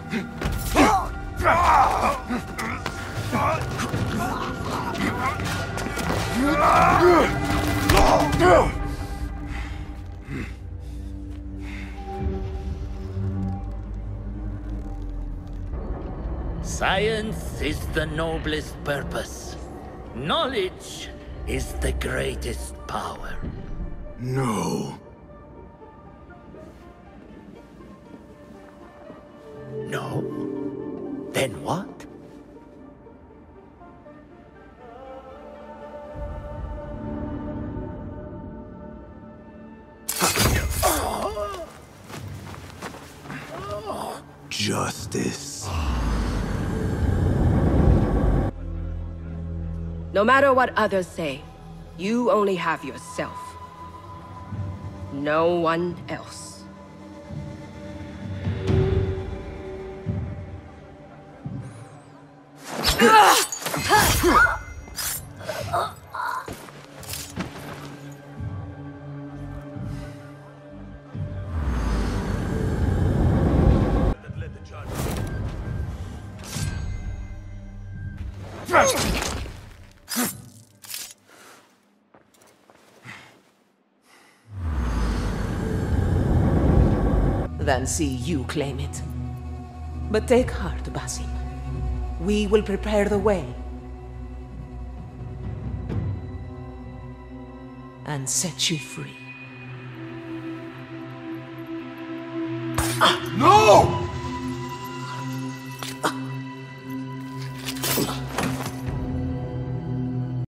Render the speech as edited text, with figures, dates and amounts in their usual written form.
Science is the noblest purpose. Knowledge is the greatest power. No. No? Then what? Justice. No matter what others say, you only have yourself. No one else. Then see you claim it. But take heart, Basim. We will prepare the way. And set you free. No!